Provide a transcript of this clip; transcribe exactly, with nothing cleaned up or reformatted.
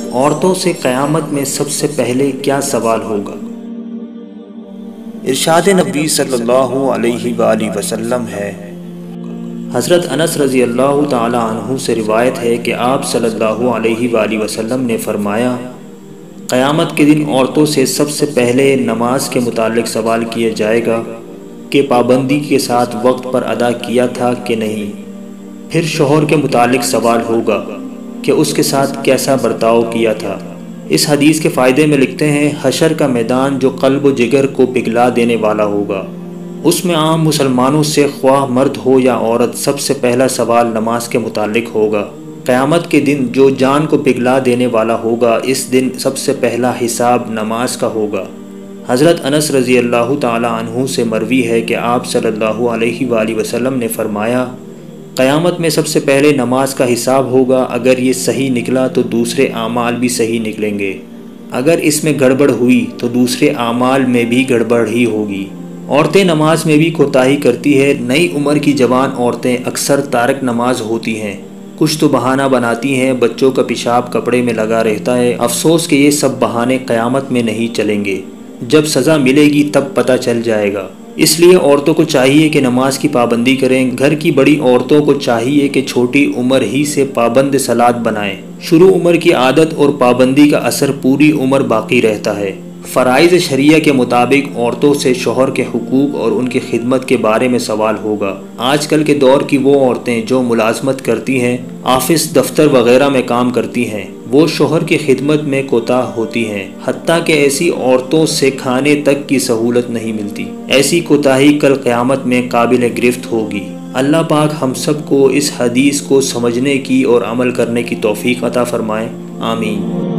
عورتوں سے قیامت میں سب سے پہلے کیا سوال ہوگا؟ ارشاد نبی صلی اللہ علیہ وآلہ وسلم ہے، حضرت انس رضی اللہ تعالی عنہ سے روایت ہے کہ آپ صلی اللہ علیہ وآلہ وسلم نے فرمایا، قیامت کے دن عورتوں سے سب سے پہلے نماز کے متعلق سوال کیا جائے گا کہ پابندی کے ساتھ وقت پر ادا کیا تھا کہ نہیں۔ پھر شوہر کے متعلق سوال ہوگا کہ اس کے ساتھ کیسا برتاؤ کیا تھا۔ اس حدیث کے فائدے میں لکھتے ہیں، حشر کا میدان جو قلب و جگر کو پگھلا دینے والا ہوگا، اس میں عام مسلمانوں سے خواہ مرد ہو یا عورت سب سے پہلا سوال نماز کے متعلق ہوگا۔ قیامت کے دن جو جان کو پگھلا دینے والا ہوگا، اس دن سب سے پہلا حساب نماز کا ہوگا۔ حضرت انس رضی اللہ تعالی عنہ سے مروی ہے کہ آپ صلی اللہ علیہ وآلہ وسلم نے فرمایا، قیامت میں سب سے پہلے نماز کا حساب ہوگا، اگر یہ صحیح نکلا تو دوسرے اعمال بھی صحیح نکلیں گے، اگر اس میں گڑبڑ ہوئی تو دوسرے اعمال میں بھی گڑبڑ ہی ہوگی۔ عورتیں نماز میں بھی کوتاہی کرتی ہے۔ نئی عمر کی جوان عورتیں اکثر تارک نماز ہوتی ہیں، کچھ تو بہانہ بناتی ہیں، بچوں کا پیشاب کپڑے میں لگا رہتا ہے۔ افسوس کہ یہ سب بہانے قیامت میں نہیں چلیں گے، جب سزا ملے گی تب پتہ چل جائے گا۔ اس لیے عورتوں کو چاہیے کہ نماز کی پابندی کریں۔ گھر کی بڑی عورتوں کو چاہیے کہ چھوٹی عمر ہی سے پابند صلاۃ بنائیں۔ شروع عمر کی عادت اور پابندی کا اثر پوری عمر باقی رہتا ہے۔ فرائض شریعہ کے مطابق عورتوں سے شوہر کے حقوق اور ان کی خدمت کے بارے میں سوال ہوگا۔ آج کل کے دور کی وہ عورتیں جو ملازمت کرتی ہیں، آفس دفتر وغیرہ میں کام کرتی ہیں، وہ شوہر کی خدمت میں کوتاہ ہوتی ہیں، حتیٰ کہ ایسی عورتوں سے کھانے تک کی سہولت نہیں ملتی۔ ایسی کوتاہی کل قیامت میں قابل گرفت ہوگی۔ اللہ پاک ہم سب کو اس حدیث کو سمجھنے کی اور عمل کرنے کی توفیق عطا فرمائے، آمین۔